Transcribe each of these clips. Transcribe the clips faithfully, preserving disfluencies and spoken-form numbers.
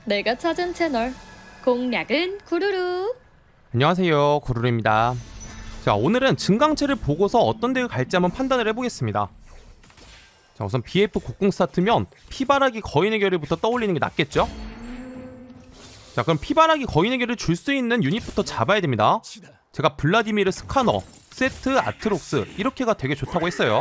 내가 찾은 채널 공략은 구루루. 안녕하세요, 구루루입니다. 자, 오늘은 증강체를 보고서 어떤 덱을 갈지 한번 판단을 해보겠습니다. 자, 우선 비에프 곡궁 스타트면 피바라기 거인의 결의부터 떠올리는 게 낫겠죠? 자, 그럼 피바라기 거인의 결의를 줄 수 있는 유닛부터 잡아야 됩니다. 제가 블라디미르 스카너, 세트, 아트록스 이렇게가 되게 좋다고 했어요.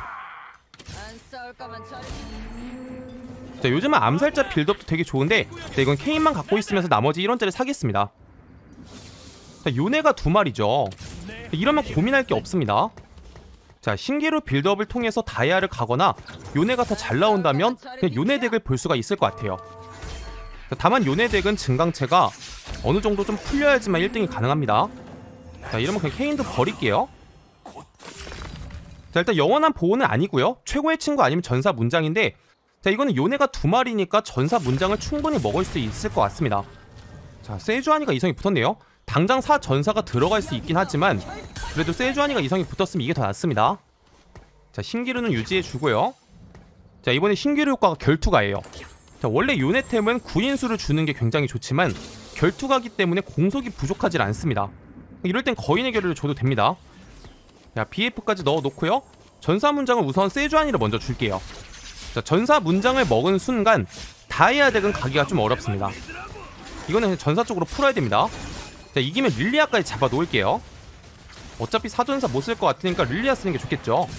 자, 요즘은 암살자 빌드업도 되게 좋은데, 자, 이건 케인만 갖고 있으면서 나머지 일 원짜리 사겠습니다. 자, 요네가 두 마리죠. 이러면 고민할 게 없습니다. 자, 신기루 빌드업을 통해서 다이아를 가거나 요네가 더 잘 나온다면 그냥 요네 덱을 볼 수가 있을 것 같아요. 자, 다만 요네 덱은 증강체가 어느 정도 좀 풀려야지만 일 등이 가능합니다. 자, 이러면 그냥 케인도 버릴게요. 자, 일단 영원한 보호는 아니고요. 최고의 친구 아니면 전사 문장인데, 자, 이거는 요네가 두 마리니까 전사 문장을 충분히 먹을 수 있을 것 같습니다. 자, 세주아니가 이성이 붙었네요. 당장 사 전사가 들어갈 수 있긴 하지만 그래도 세주아니가 이성이 붙었으면 이게 더 낫습니다. 자, 신기루는 유지해주고요. 자, 이번에 신기루 효과가 결투가예요. 자, 원래 요네템은 구인수를 주는 게 굉장히 좋지만 결투가기 때문에 공속이 부족하질 않습니다. 이럴 땐 거인의 결의를 줘도 됩니다. 자, 비에프까지 넣어놓고요. 전사 문장을 우선 세주아니를 먼저 줄게요. 자, 전사 문장을 먹은 순간 다이아 덱은 가기가 좀 어렵습니다. 이거는 그냥 전사 쪽으로 풀어야 됩니다. 자, 이기면 릴리아까지 잡아 놓을게요. 어차피 사전사 못 쓸 것 같으니까 릴리아 쓰는 게 좋겠죠.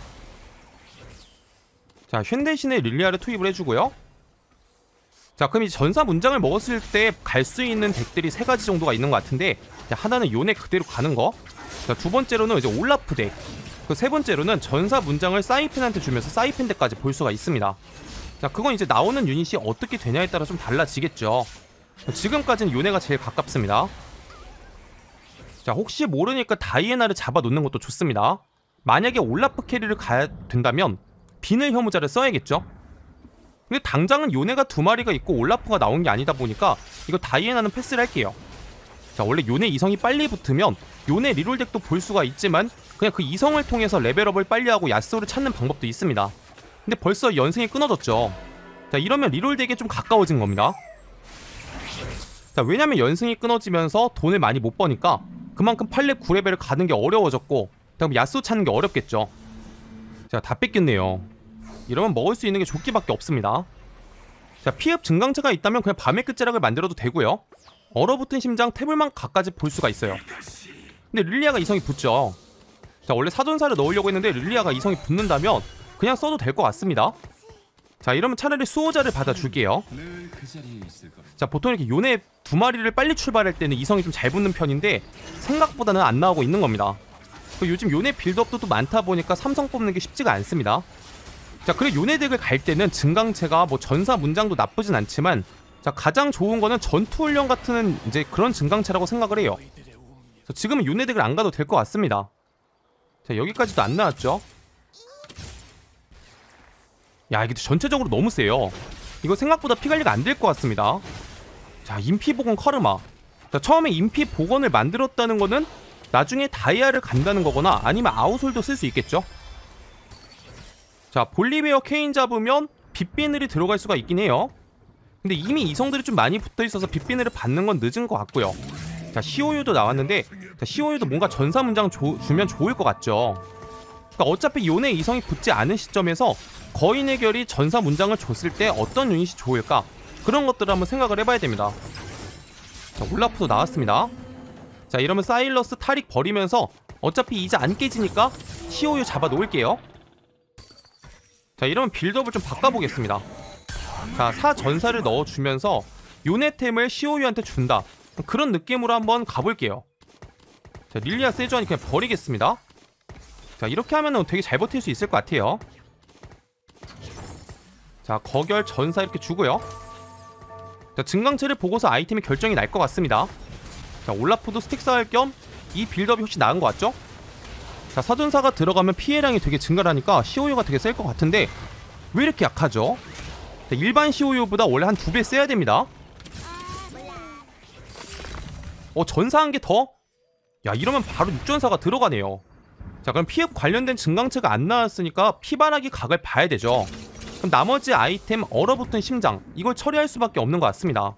자, 쉔 대신에 릴리아를 투입을 해주고요. 자, 그럼 이 전사 문장을 먹었을 때 갈 수 있는 덱들이 세 가지 정도가 있는 것 같은데, 자, 하나는 요네 그대로 가는 거. 자, 두 번째로는 이제 올라프 덱. 그 세 번째로는 전사 문장을 사이펜한테 주면서 사이펜 덱까지 볼 수가 있습니다. 자, 그건 이제 나오는 유닛이 어떻게 되냐에 따라 좀 달라지겠죠. 지금까지는 요네가 제일 가깝습니다. 자, 혹시 모르니까 다이애나를 잡아놓는 것도 좋습니다. 만약에 올라프 캐리를 가야 된다면 비늘 혐오자를 써야겠죠. 근데 당장은 요네가 두 마리가 있고 올라프가 나온 게 아니다 보니까 이거 다이애나는 패스를 할게요. 자, 원래 요네 이성이 빨리 붙으면 요네 리롤 덱도 볼 수가 있지만 그냥 그 이성을 통해서 레벨업을 빨리 하고 야스오를 찾는 방법도 있습니다. 근데 벌써 연승이 끊어졌죠. 자, 이러면 리롤 덱에 좀 가까워진 겁니다. 자, 왜냐면 연승이 끊어지면서 돈을 많이 못 버니까 그만큼 팔 렙 구 레벨을 가는 게 어려워졌고, 그럼 야스오 찾는 게 어렵겠죠. 자, 다 뺏겼네요. 이러면 먹을 수 있는 게 조끼밖에 없습니다. 자, 피흡 증강체가 있다면 그냥 밤의 끝자락을 만들어도 되고요. 얼어붙은 심장 태블만 각까지 볼 수가 있어요. 근데 릴리아가 이성이 붙죠. 자, 원래 사전사를 넣으려고 했는데 릴리아가 이성이 붙는다면 그냥 써도 될 것 같습니다. 자, 이러면 차라리 수호자를 받아줄게요. 자, 보통 이렇게 요네 두 마리를 빨리 출발할 때는 이성이 좀 잘 붙는 편인데 생각보다는 안 나오고 있는 겁니다. 요즘 요네 빌드업도 또 많다 보니까 삼성 뽑는 게 쉽지가 않습니다. 자, 그래 요네 덱을 갈 때는 증강체가 뭐 전사 문장도 나쁘진 않지만, 자, 가장 좋은 거는 전투훈련 같은 이제 그런 증강체라고 생각을 해요. 자, 지금은 요네 덱을 안 가도 될 것 같습니다. 자, 여기까지도 안 나왔죠. 야, 이게 전체적으로 너무 세요. 이거 생각보다 피관리가 안 될 것 같습니다. 자, 인피복원 카르마. 자, 처음에 인피복원을 만들었다는 거는 나중에 다이아를 간다는 거거나 아니면 아우솔도 쓸 수 있겠죠. 자, 볼리베어 케인 잡으면 빛비늘이 들어갈 수가 있긴 해요. 근데 이미 이성들이 좀 많이 붙어있어서 빛비늘을 받는 건 늦은 것 같고요. 자, 시오유도 나왔는데, 자, 시오유도 뭔가 전사 문장 조, 주면 좋을 것 같죠. 그러니까 어차피 요네 이성이 붙지 않은 시점에서 거인의 결이 전사 문장을 줬을 때 어떤 유닛이 좋을까, 그런 것들을 한번 생각을 해봐야 됩니다. 자, 올라프도 나왔습니다. 자, 이러면 사일러스 타릭 버리면서 어차피 이제 안 깨지니까 시오유 잡아 놓을게요. 자, 이러면 빌드업을 좀 바꿔보겠습니다. 자, 사 전사를 넣어주면서 요네템을 시오유한테 준다, 그런 느낌으로 한번 가볼게요. 자, 릴리아 세주아니 그냥 버리겠습니다. 자, 이렇게 하면은 되게 잘 버틸 수 있을 것 같아요. 자, 거결 전사 이렇게 주고요. 자, 증강체를 보고서 아이템이 결정이 날 것 같습니다. 자, 올라프도 스택 쌓을 겸 이 빌드업이 훨씬 나은 것 같죠? 자, 사전사가 들어가면 피해량이 되게 증가하니까 시오유가 되게 셀 것 같은데 왜 이렇게 약하죠? 자, 일반 시오유보다 원래 한 두 배 세야 됩니다. 어, 전사 한 개 더? 야, 이러면 바로 육전사가 들어가네요. 자, 그럼 피흡 관련된 증강체가 안 나왔으니까 피바라기 각을 봐야 되죠. 그럼 나머지 아이템 얼어붙은 심장, 이걸 처리할 수밖에 없는 것 같습니다.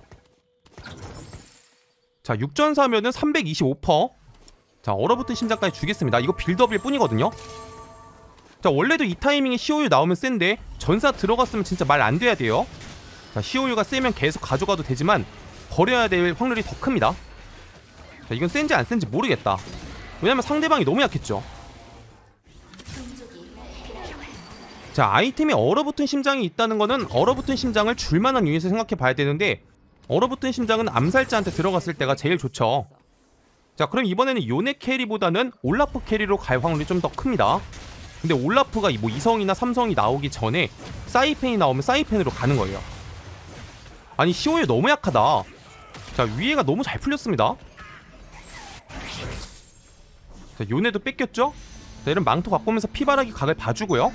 자, 육전사면은 삼백이십오 퍼센트. 자, 얼어붙은 심장까지 주겠습니다. 이거 빌드업일 뿐이거든요. 자, 원래도 이 타이밍에 시오유 나오면 센데 전사 들어갔으면 진짜 말 안 돼야 돼요. 자, 시오유가 세면 계속 가져가도 되지만 버려야 될 확률이 더 큽니다. 자, 이건 센지 안 센지 모르겠다. 왜냐면 상대방이 너무 약했죠. 자, 아이템에 얼어붙은 심장이 있다는 거는 얼어붙은 심장을 줄만한 유닛을 생각해 봐야 되는데, 얼어붙은 심장은 암살자한테 들어갔을 때가 제일 좋죠. 자, 그럼 이번에는 요네 캐리보다는 올라프 캐리로 갈 확률이 좀 더 큽니다. 근데 올라프가 뭐 이성이나 삼성이 나오기 전에 사이펜이 나오면 사이펜으로 가는 거예요. 아니, 시오유 너무 약하다. 자, 위에가 너무 잘 풀렸습니다. 자, 요네도 뺏겼죠? 자, 이런 망토 갖고 오면서 피바라기 각을 봐주고요.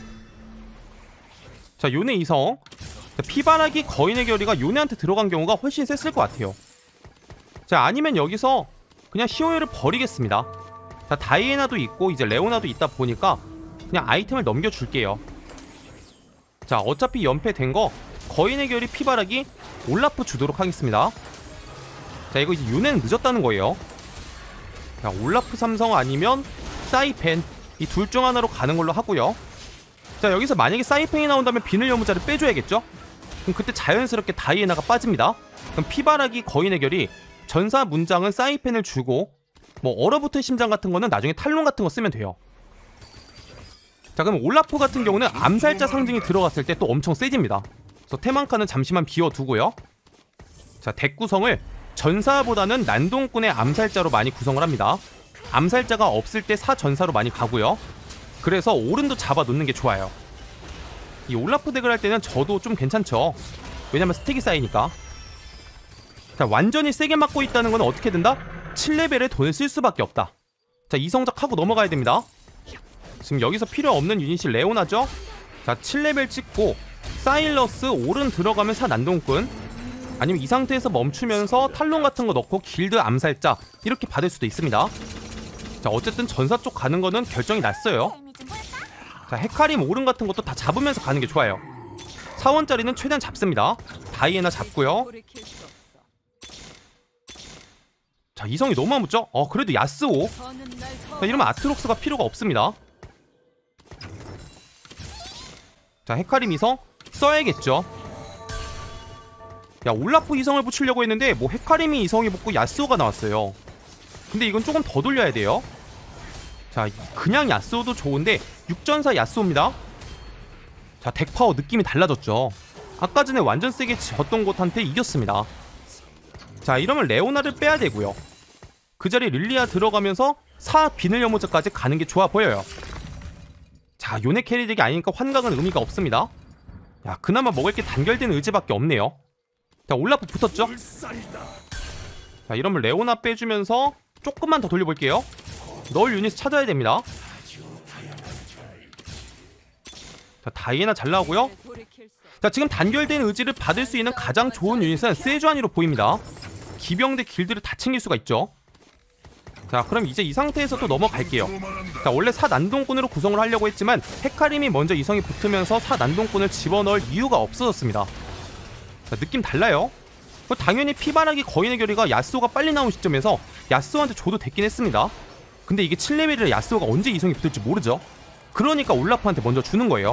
자, 요네 이성. 자, 피바라기 거인의 결의가 요네한테 들어간 경우가 훨씬 셌을 것 같아요. 자, 아니면 여기서 그냥 시오유를 버리겠습니다. 자, 다이애나도 있고 이제 레오나도 있다 보니까 그냥 아이템을 넘겨줄게요. 자, 어차피 연패된 거 거인의 결의 피바라기 올라프 주도록 하겠습니다. 자, 이거 이제 요네는 늦었다는 거예요. 자, 올라프 삼성 아니면 사이펜, 이 둘 중 하나로 가는 걸로 하고요. 자, 여기서 만약에 사이펜이 나온다면 비늘 여무자를 빼줘야겠죠? 그럼 그때 자연스럽게 다이애나가 빠집니다. 그럼 피바라기 거인의 결의 전사 문장은 사이펜을 주고 뭐 얼어붙은 심장 같은 거는 나중에 탈론 같은 거 쓰면 돼요. 자, 그럼 올라프 같은 경우는 암살자 상징이 들어갔을 때 또 엄청 세집니다. 그래서 테만카는 잠시만 비워두고요. 자, 덱 구성을 전사보다는 난동꾼의 암살자로 많이 구성을 합니다. 암살자가 없을 때 사전사로 많이 가고요. 그래서 오른도 잡아 놓는 게 좋아요. 이 올라프 덱을 할 때는 저도 좀 괜찮죠. 왜냐면 스택이 쌓이니까. 자, 완전히 세게 맞고 있다는 건 어떻게 된다? 칠 레벨에 돈을 쓸 수밖에 없다. 자, 이성작 하고 넘어가야 됩니다. 지금 여기서 필요 없는 유닛이 레오나죠? 자, 칠 레벨 찍고 사일러스 오른 들어가면 사 난동꾼, 아니면 이 상태에서 멈추면서 탈론 같은 거 넣고 길드 암살자 이렇게 받을 수도 있습니다. 자, 어쨌든 전사 쪽 가는 거는 결정이 났어요. 자, 헤카림 오른 같은 것도 다 잡으면서 가는 게 좋아요. 사 원짜리는 최대한 잡습니다. 다이애나 잡고요. 자, 이성이 너무 안 붙죠? 어, 그래도 야스오. 자, 이러면 아트록스가 필요가 없습니다. 자, 헤카림 이성 써야겠죠. 야, 올라프 이성을 붙이려고 했는데 뭐 헤카림이 이성이 붙고 야스오가 나왔어요. 근데 이건 조금 더 돌려야 돼요. 자, 그냥 야스오도 좋은데 육전사 야스오입니다. 자, 덱파워 느낌이 달라졌죠. 아까 전에 완전 세게 졌던 곳한테 이겼습니다. 자, 이러면 레오나를 빼야 되고요. 그 자리에 릴리아 들어가면서 사 비늘 여모자까지 가는 게 좋아 보여요. 자, 요네 캐리덱이 아니니까 환각은 의미가 없습니다. 야, 그나마 먹을 게 단결된 의지밖에 없네요. 자, 올라프 붙었죠? 자, 이러면 레오나 빼주면서 조금만 더 돌려볼게요. 넣을 유닛 찾아야 됩니다. 자, 다이애나 잘 나오고요. 자, 지금 단결된 의지를 받을 수 있는 가장 좋은 유닛은 세주안이로 보입니다. 기병대 길드를 다 챙길 수가 있죠. 자, 그럼 이제 이 상태에서 또 넘어갈게요. 자, 원래 사 난동꾼으로 구성을 하려고 했지만 헤카림이 먼저 이성이 붙으면서 사 난동꾼을 집어넣을 이유가 없어졌습니다. 자, 느낌 달라요. 당연히 피바라기 거인의 결의가 야스오가 빨리 나온 시점에서 야스오한테 줘도 됐긴 했습니다. 근데 이게 칠 레벨이라 야스오가 언제 이성이 붙을지 모르죠. 그러니까 올라프한테 먼저 주는 거예요.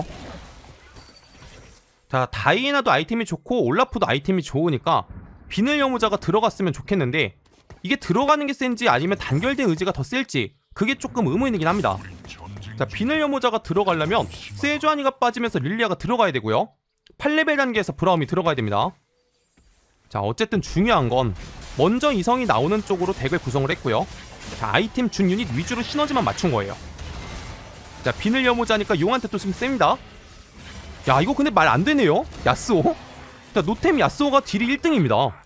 자, 다이애나도 아이템이 좋고 올라프도 아이템이 좋으니까 비늘 여무자가 들어갔으면 좋겠는데, 이게 들어가는 게 센지 아니면 단결된 의지가 더 셀지 그게 조금 의문이긴 합니다. 자, 비늘 여무자가 들어가려면 세주아니가 빠지면서 릴리아가 들어가야 되고요. 팔 레벨 단계에서 브라움이 들어가야 됩니다. 자, 어쨌든 중요한 건 먼저 이성이 나오는 쪽으로 덱을 구성을 했고요. 자, 아이템 준 유닛 위주로 시너지만 맞춘 거예요. 자, 비늘 여무자니까 용한테 또 좀 셉니다. 야, 이거 근데 말 안 되네요. 야스오. 자, 노템 야스오가 딜이 일 등입니다.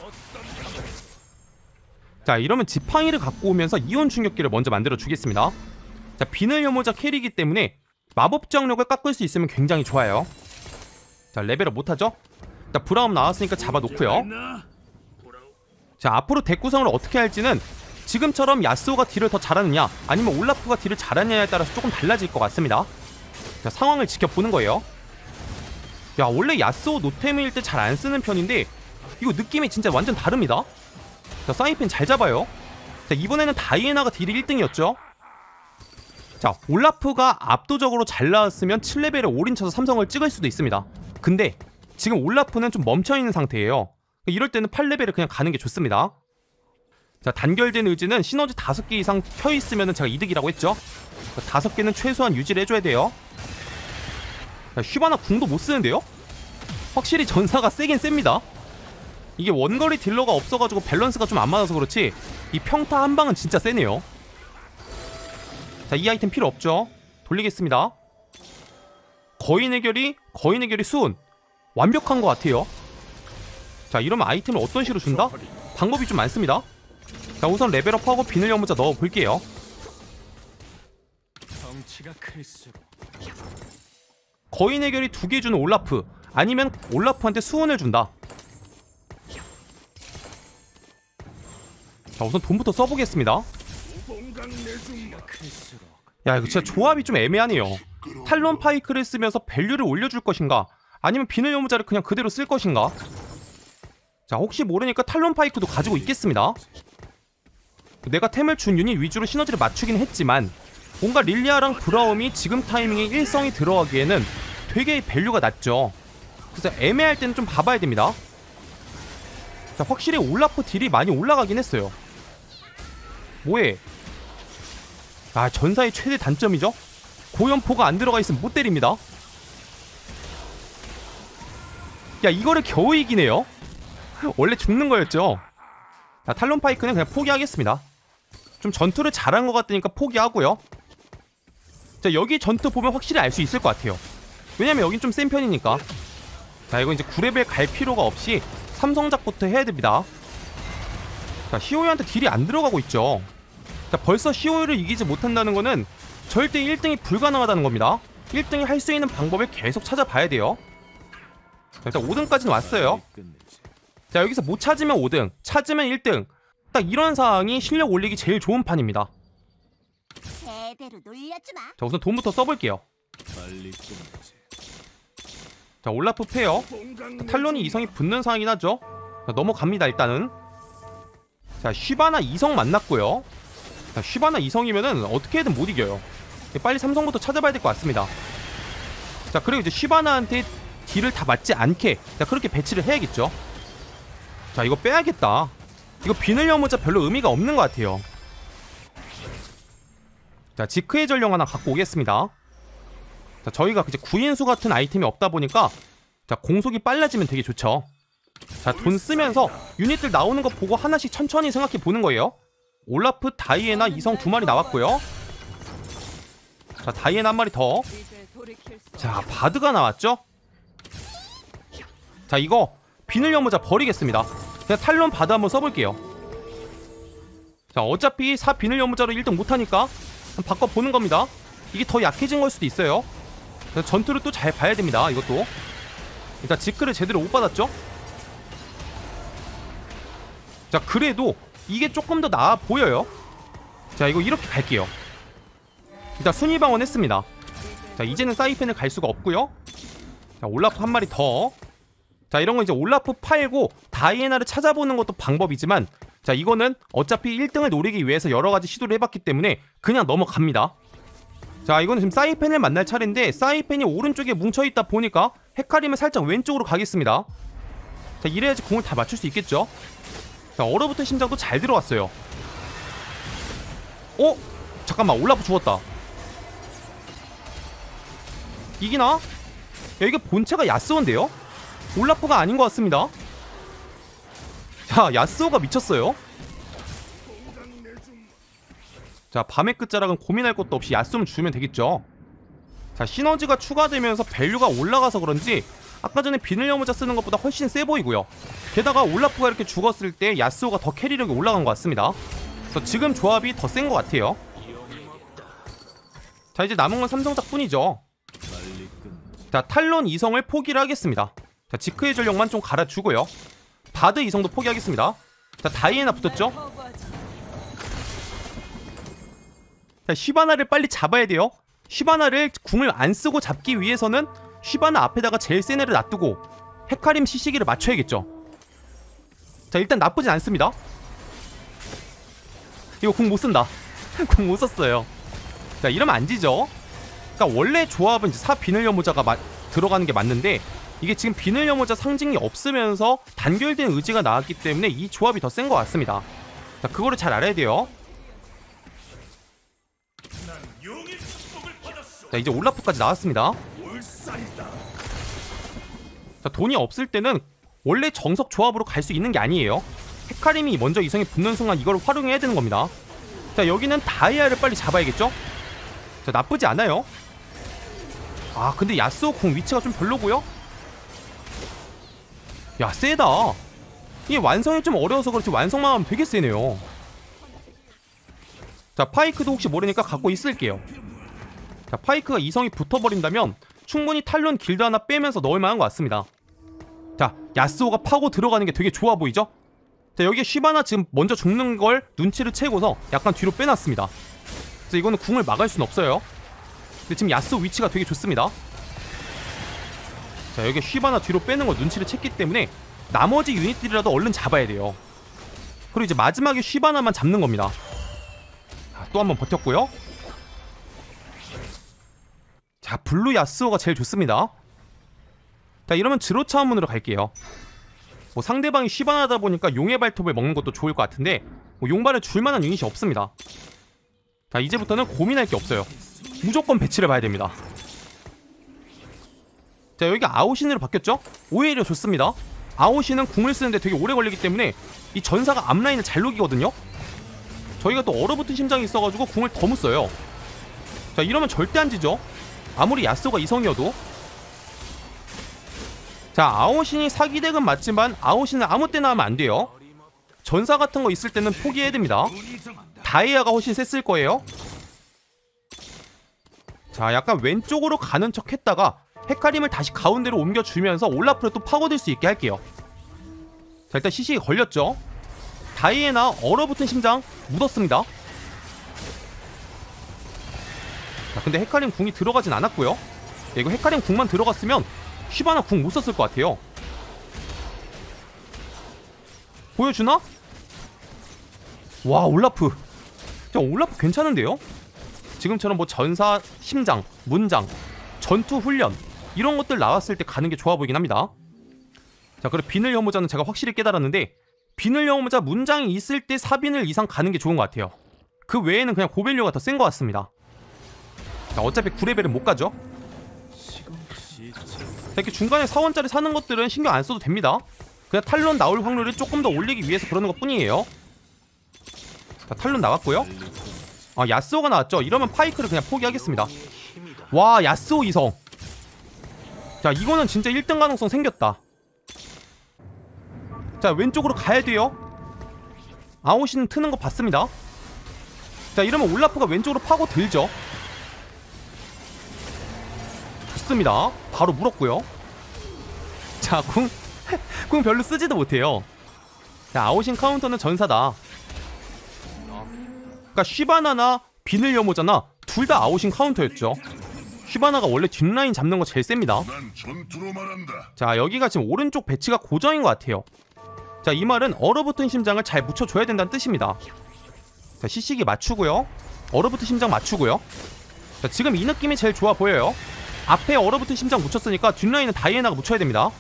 자, 이러면 지팡이를 갖고 오면서 이온 충격기를 먼저 만들어 주겠습니다. 자, 비늘 여모자 캐리이기 때문에 마법 저항력을 깎을 수 있으면 굉장히 좋아요. 자, 레벨업 못하죠? 자, 브라움 나왔으니까 잡아놓고요. 자, 앞으로 덱 구성을 어떻게 할지는 지금처럼 야스오가 딜을 더 잘하느냐 아니면 올라프가 딜을 잘하느냐에 따라서 조금 달라질 것 같습니다. 자, 상황을 지켜보는 거예요. 야, 원래 야스오 노템일 때 잘 안 쓰는 편인데 이거 느낌이 진짜 완전 다릅니다. 자, 사이펜 잘 잡아요. 자, 이번에는 다이애나가 딜이 일 등이었죠. 자, 올라프가 압도적으로 잘 나왔으면 칠 레벨에 올인 쳐서 삼성을 찍을 수도 있습니다. 근데 지금 올라프는 좀 멈춰있는 상태예요. 이럴 때는 팔 레벨을 그냥 가는 게 좋습니다. 자, 단결된 의지는 시너지 다섯 개 이상 켜있으면 제가 이득이라고 했죠. 다섯 개는 최소한 유지를 해줘야 돼요. 자, 휘바나 궁도 못 쓰는데요? 확실히 전사가 세긴 셉니다. 이게 원거리 딜러가 없어가지고 밸런스가 좀 안 맞아서 그렇지 이 평타 한 방은 진짜 세네요. 자, 이 아이템 필요 없죠. 돌리겠습니다. 거인 해결이 거인 해결이 수은 완벽한 것 같아요. 자, 이러면 아이템을 어떤 식으로 준다? 방법이 좀 많습니다. 자, 우선 레벨업하고 비늘 연무자 넣어볼게요. 거인 해결이 두 개 주는 올라프, 아니면 올라프한테 수은을 준다. 자, 우선 돈부터 써보겠습니다. 야, 이거 진짜 조합이 좀 애매하네요. 탈론 파이크를 쓰면서 밸류를 올려줄 것인가, 아니면 비늘 연무자를 그냥 그대로 쓸 것인가. 자, 혹시 모르니까 탈론 파이크도 가지고 있겠습니다. 내가 템을 준 유닛 위주로 시너지를 맞추긴 했지만 뭔가 릴리아랑 브라움이 지금 타이밍에 일성이 들어가기에는 되게 밸류가 낮죠. 그래서 애매할 때는 좀 봐봐야 됩니다. 자, 확실히 올라프 딜이 많이 올라가긴 했어요. 뭐해? 아, 전사의 최대 단점이죠? 고연포가 안 들어가 있으면 못 때립니다. 야, 이거를 겨우 이기네요? 원래 죽는 거였죠. 자, 탈론 파이크는 그냥 포기하겠습니다. 좀 전투를 잘한 것 같으니까 포기하고요. 자, 여기 전투 보면 확실히 알 수 있을 것 같아요. 왜냐면 여긴 좀 센 편이니까. 자, 이거 이제 구 레벨 갈 필요가 없이 삼성작부터 해야 됩니다. 자, 시오이한테 딜이 안 들어가고 있죠. 자, 벌써 시오이를 이기지 못한다는 거는 절대 일 등이 불가능하다는 겁니다. 일 등이 할 수 있는 방법을 계속 찾아봐야 돼요. 자, 일단 오 등까지는 왔어요. 자, 여기서 못 찾으면 오 등, 찾으면 일 등. 딱 이런 상황이 실력 올리기 제일 좋은 판입니다. 제대로 놀려주마. 자, 우선 돈부터 써볼게요. 자, 올라프 페어. 자, 탈론이 이성이 붙는 상황이긴 하죠. 자, 넘어갑니다. 일단은. 자, 휘바나 이성 만났고요. 자, 휘바나 이성이면은 어떻게든 못 이겨요. 빨리 삼성부터 찾아봐야 될 것 같습니다. 자, 그리고 이제 휘바나한테 딜을 다 맞지 않게, 자, 그렇게 배치를 해야겠죠. 자, 이거 빼야겠다. 이거 비늘 연무자 별로 의미가 없는 것 같아요. 자, 지크의 전령 하나 갖고 오겠습니다. 자, 저희가 이제 구인수 같은 아이템이 없다 보니까 자, 공속이 빨라지면 되게 좋죠. 자, 돈 쓰면서 유닛들 나오는 거 보고 하나씩 천천히 생각해 보는 거예요. 올라프, 다이애나, 이성 두 마리 나왔고요. 자, 다이애나 한 마리 더. 자, 바드가 나왔죠. 자, 이거 비늘 연무자 버리겠습니다. 그냥 탈론 바드 한번 써볼게요. 자, 어차피 사 비늘 연무자로 일 등 못하니까 바꿔보는 겁니다. 이게 더 약해진 걸 수도 있어요. 전투를 또 잘 봐야 됩니다. 이것도 일단 지크를 제대로 못 받았죠. 자, 그래도 이게 조금 더 나아 보여요. 자, 이거 이렇게 갈게요. 일단 순위방원 했습니다. 자, 이제는 사이펜을 갈 수가 없고요. 자, 올라프 한 마리 더. 자, 이런 거 이제 올라프 팔고 다이애나를 찾아보는 것도 방법이지만, 자, 이거는 어차피 일 등을 노리기 위해서 여러 가지 시도를 해봤기 때문에 그냥 넘어갑니다. 자, 이거는 지금 사이펜을 만날 차례인데 사이펜이 오른쪽에 뭉쳐있다 보니까 헤카림을 살짝 왼쪽으로 가겠습니다. 자, 이래야지 공을 다 맞출 수 있겠죠. 자, 얼어붙은 심장도 잘 들어왔어요. 어? 잠깐만, 올라프 죽었다. 이기나? 야, 이게 본체가 야스오인데요? 올라프가 아닌 것 같습니다. 자, 야스오가 미쳤어요. 자, 밤의 끝자락은 고민할 것도 없이 야스오만 주면 되겠죠. 자, 시너지가 추가되면서 밸류가 올라가서 그런지 아까 전에 비늘 연무자 쓰는 것보다 훨씬 세 보이고요. 게다가 올라프가 이렇게 죽었을 때 야스오가 더 캐리력이 올라간 것 같습니다. 그래서 지금 조합이 더 센 것 같아요. 자, 이제 남은 건 삼성작 뿐이죠. 자, 탈론 이성을 포기를 하겠습니다. 자, 지크의 전력만 좀 갈아주고요. 바드 이성도 포기하겠습니다. 자, 다이애나 붙었죠? 자, 휘바나를 빨리 잡아야 돼요. 휘바나를 궁을 안 쓰고 잡기 위해서는 쉬바나 앞에다가 제일 센 애를 놔두고 헤카림 시시기를 맞춰야겠죠. 자, 일단 나쁘진 않습니다. 이거 궁 못쓴다. 궁 못썼어요. 자, 이러면 안 지죠. 그러니까 원래 조합은 이제 사 비늘여모자가 마, 들어가는 게 맞는데 이게 지금 비늘여모자 상징이 없으면서 단결된 의지가 나왔기 때문에 이 조합이 더 센 것 같습니다. 자, 그거를 잘 알아야 돼요. 자, 이제 올라프까지 나왔습니다. 자, 돈이 없을 때는 원래 정석 조합으로 갈 수 있는 게 아니에요. 헤카림이 먼저 이성에 붙는 순간 이걸 활용해야 되는 겁니다. 자, 여기는 다이아를 빨리 잡아야겠죠? 자, 나쁘지 않아요. 아, 근데 야스오 궁 위치가 좀 별로고요. 야, 세다. 이게 완성이 좀 어려워서 그렇지 완성만 하면 되게 세네요. 자, 파이크도 혹시 모르니까 갖고 있을게요. 자, 파이크가 이성이 붙어버린다면 충분히 탈론 길드 하나 빼면서 넣을 만한 것 같습니다. 자, 야스오가 파고 들어가는 게 되게 좋아 보이죠? 자, 여기에 쉬바나 지금 먼저 죽는 걸 눈치를 채고서 약간 뒤로 빼놨습니다. 그래서 이거는 궁을 막을 순 없어요. 근데 지금 야스오 위치가 되게 좋습니다. 자, 여기에 쉬바나 뒤로 빼는 걸 눈치를 챘기 때문에 나머지 유닛들이라도 얼른 잡아야 돼요. 그리고 이제 마지막에 쉬바나만 잡는 겁니다. 자, 또 한번 버텼고요. 자, 블루 야스오가 제일 좋습니다. 자, 이러면 지로 차원문으로 갈게요. 뭐 상대방이 쉬바나다 보니까 용의 발톱을 먹는 것도 좋을 것 같은데 뭐 용발을 줄만한 유닛이 없습니다. 자, 이제부터는 고민할 게 없어요. 무조건 배치를 봐야 됩니다. 자, 여기가 아오신으로 바뀌었죠? 오히려 좋습니다. 아오신은 궁을 쓰는데 되게 오래 걸리기 때문에 이 전사가 앞라인을 잘 녹이거든요? 저희가 또 얼어붙은 심장이 있어가지고 궁을 더 못 써요. 자, 이러면 절대 안 지죠? 아무리 야스오가 이성이어도. 자, 아오신이 사기덱은 맞지만 아오신은 아무 때나 하면 안 돼요. 전사 같은 거 있을 때는 포기해야 됩니다. 다이아가 훨씬 셌을 거예요. 자, 약간 왼쪽으로 가는 척 했다가 헤카림을 다시 가운데로 옮겨주면서 올라프를 또 파고들 수 있게 할게요. 자, 일단 시식이 걸렸죠. 다이애나 얼어붙은 심장 묻었습니다. 자, 근데 헤카림 궁이 들어가진 않았고요. 야, 이거 헤카림 궁만 들어갔으면 쉬바나 궁 못 썼을 것 같아요. 보여주나? 와, 올라프. 자, 올라프 괜찮은데요? 지금처럼 뭐 전사, 심장, 문장, 전투 훈련 이런 것들 나왔을 때 가는 게 좋아 보이긴 합니다. 자, 그리고 비늘 혐오자는 제가 확실히 깨달았는데 비늘 혐오자 문장이 있을 때 사 비늘 이상 가는 게 좋은 것 같아요. 그 외에는 그냥 고밸류가 더 센 것 같습니다. 자, 어차피 구 레벨은 못 가죠. 자, 이렇게 중간에 사 원짜리 사는 것들은 신경 안 써도 됩니다. 그냥 탈론 나올 확률을 조금 더 올리기 위해서 그러는 것 뿐이에요. 자, 탈론 나왔고요. 아, 야스오가 나왔죠. 이러면 파이크를 그냥 포기하겠습니다. 와, 야스오 이성. 자, 이거는 진짜 일 등 가능성 생겼다. 자, 왼쪽으로 가야 돼요. 아오신 트는 거 봤습니다. 자, 이러면 올라프가 왼쪽으로 파고 들죠. 좋습니다. 바로 물었고요. 자, 궁, 궁 별로 쓰지도 못해요. 자, 아오신 카운터는 전사다. 그러니까 쉬바나나 비늘 혐오자나 둘 다 아오신 카운터였죠. 쉬바나가 원래 뒷라인 잡는 거 제일 셉니다. 자, 여기가 지금 오른쪽 배치가 고정인 것 같아요. 자, 이 말은 얼어붙은 심장을 잘 묻혀줘야 된다는 뜻입니다. 자, 시식이 맞추고요. 얼어붙은 심장 맞추고요. 자, 지금 이 느낌이 제일 좋아 보여요. 앞에 얼어붙은 심장 묻혔으니까 뒷라인은 다이애나가 묻혀야 됩니다.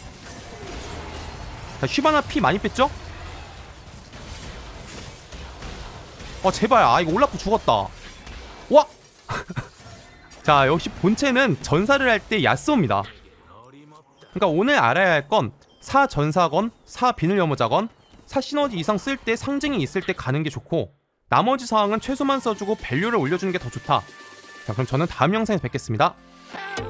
자, 쉬바나 피 많이 뺐죠? 어, 제발. 아, 이거 올라프 죽었다. 와! 자, 역시 본체는 전사를 할 때 야스오입니다. 그러니까 오늘 알아야 할 건 사 전사건, 사 비늘 혐오자건, 사 시너지 이상 쓸 때 상징이 있을 때 가는 게 좋고 나머지 사항은 최소만 써주고 밸류를 올려주는 게 더 좋다. 자, 그럼 저는 다음 영상에서 뵙겠습니다.